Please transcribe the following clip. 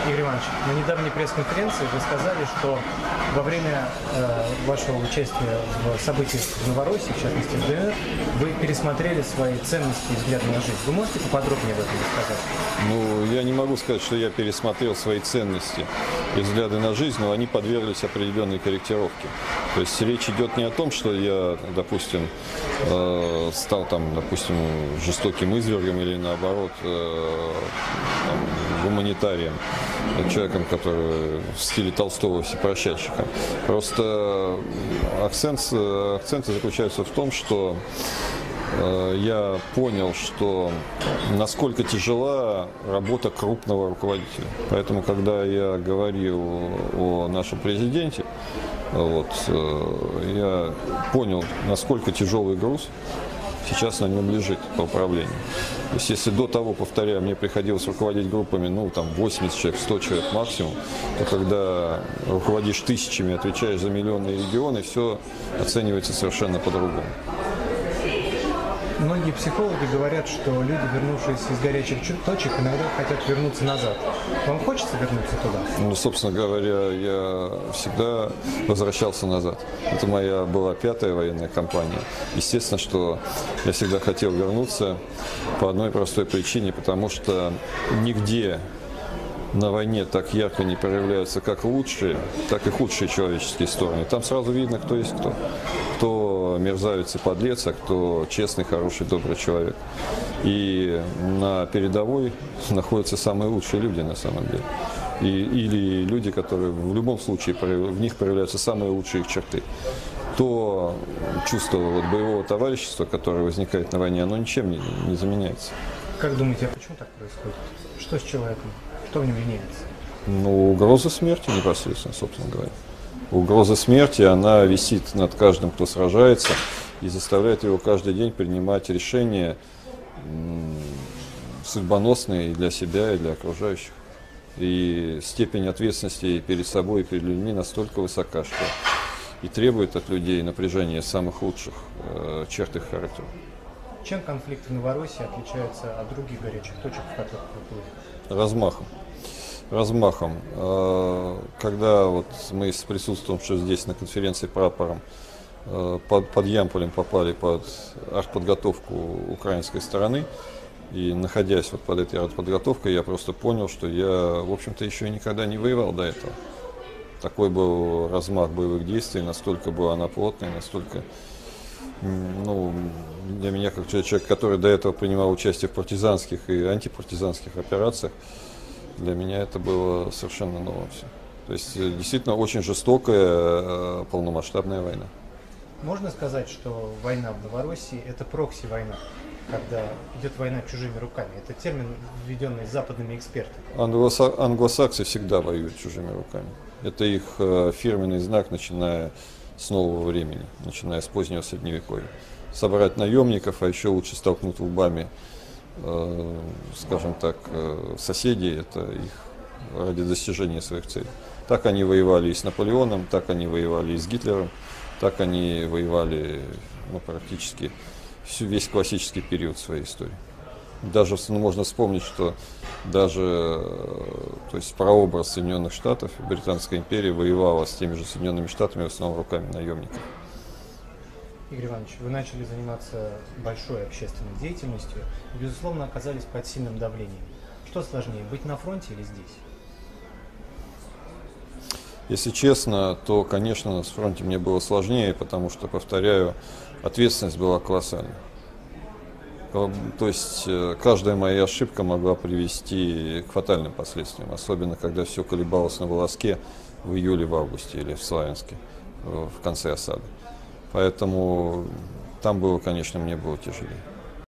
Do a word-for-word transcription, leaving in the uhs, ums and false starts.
Игорь Иванович, на недавней пресс-конференции вы сказали, что во время э, вашего участия в событиях в Новороссии, в частности в ДНР, вы пересмотрели свои ценности и взгляды на жизнь. Вы можете поподробнее об этом рассказать? Ну, я не могу сказать, что я пересмотрел свои ценности и взгляды на жизнь, но они подверглись определенной корректировке. То есть речь идет не о том, что я, допустим, э, стал там, допустим, жестоким извергом или наоборот э, там, гуманитарием, человеком, который в стиле Толстого всепрощальщиком. Просто акцент, акценты заключаются в том, что э, я понял, что насколько тяжела работа крупного руководителя. Поэтому, когда я говорил о нашем президенте, вот, э, я понял, насколько тяжелый груз сейчас на нем лежит по управлению. То есть, если до того, повторяю, мне приходилось руководить группами, ну, там, восемьдесят человек, сто человек максимум, то когда руководишь тысячами, отвечаешь за миллионы регионы, все оценивается совершенно по-другому. Многие психологи говорят, что люди, вернувшиеся из горячих точек, иногда хотят вернуться назад. Вам хочется вернуться туда? Ну, собственно говоря, я всегда возвращался назад. Это моя была пятая военная кампания. Естественно, что я всегда хотел вернуться по одной простой причине, потому что нигде на войне так ярко не проявляются как лучшие, так и худшие человеческие стороны. Там сразу видно, кто есть кто. Кто мерзавец и подлец, а кто честный, хороший, добрый человек. И на передовой находятся самые лучшие люди на самом деле. И, или люди, которые в любом случае, в них проявляются самые лучшие их черты. То чувство вот, боевого товарищества, которое возникает на войне, оно ничем не, не заменяется. Как думаете, а почему так происходит? Что с человеком? Что в нем меняется? Ну, угроза смерти непосредственно, собственно говоря. Угроза смерти, она висит над каждым, кто сражается, и заставляет его каждый день принимать решения судьбоносные и для себя, и для окружающих. И степень ответственности перед собой и перед людьми настолько высока, что и требует от людей напряжения самых лучших э, черт их характера. Чем конфликты в Новороссии отличаются от других горячих точек, в которых вы были? Размахом. Размахом. Когда вот мы с присутствуем здесь на конференции прапором под, под Ямполем попали под артподготовку украинской стороны, и находясь вот под этой артподготовкой, я просто понял, что я, в общем-то, еще никогда не воевал до этого. Такой был размах боевых действий, настолько была она плотная, настолько, ну, для меня, как человек, который до этого принимал участие в партизанских и антипартизанских операциях, для меня это было совершенно ново все. То есть действительно очень жестокая, полномасштабная война. Можно сказать, что война в Новороссии – это прокси-война, когда идет война чужими руками? Это термин, введенный западными экспертами. Англосак... Англосаксы всегда воюют чужими руками. Это их фирменный знак, начиная с нового времени, начиная с позднего средневековья. Собрать наемников, а еще лучше столкнуть лбами, э, скажем так, э, соседей, это их ради достижения своих целей. Так они воевали и с Наполеоном, так они воевали и с Гитлером, так они воевали, ну, практически всю, весь классический период своей истории. Даже, ну, можно вспомнить, что даже то есть, прообраз Соединенных Штатов, Британская империя воевала с теми же Соединенными Штатами в основном руками наемников. Игорь Иванович, вы начали заниматься большой общественной деятельностью и, безусловно, оказались под сильным давлением. Что сложнее, быть на фронте или здесь? Если честно, то, конечно, на фронте мне было сложнее, потому что, повторяю, ответственность была колоссальной. То есть каждая моя ошибка могла привести к фатальным последствиям, особенно когда все колебалось на волоске в июле, в августе или в Славянске в конце осады. Поэтому там было, конечно, мне было тяжелее.